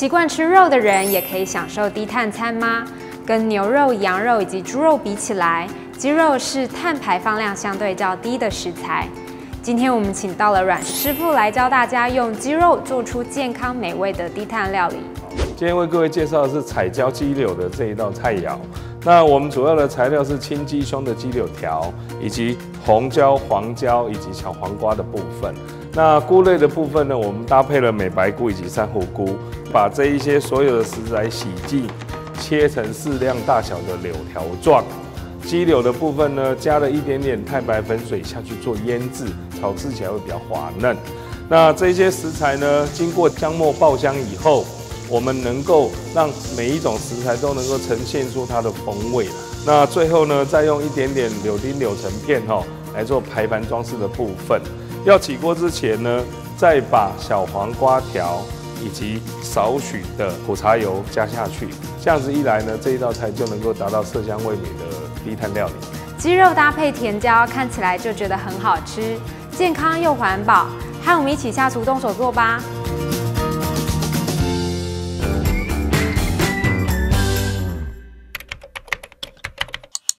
习惯吃肉的人也可以享受低碳餐吗？跟牛肉、羊肉以及猪肉比起来，鸡肉是碳排放量相对较低的食材。今天我们请到了阮师傅来教大家用鸡肉做出健康美味的低碳料理。 今天为各位介绍的是彩椒鸡柳的这一道菜肴。那我们主要的材料是青鸡胸的鸡柳条，以及红椒、黄椒以及小黄瓜的部分。那菇类的部分呢，我们搭配了美白菇以及珊瑚菇，把这一些所有的食材洗净，切成适量大小的柳条状。鸡柳的部分呢，加了一点点太白粉水下去做腌制，炒制起来会比较滑嫩。那这些食材呢，经过姜末爆香以后，我们能够让每一种食材都能够呈现出它的风味。那最后呢，再用一点点柳丁、柳橙片来做排盘装饰的部分。要起锅之前呢，再把小黄瓜条以及少许的苦茶油加下去，这样子一来呢，这一道菜就能够达到色香味美的低碳料理。 鸡肉搭配甜椒，看起来就觉得很好吃，健康又环保。和我们一起下厨动手做吧！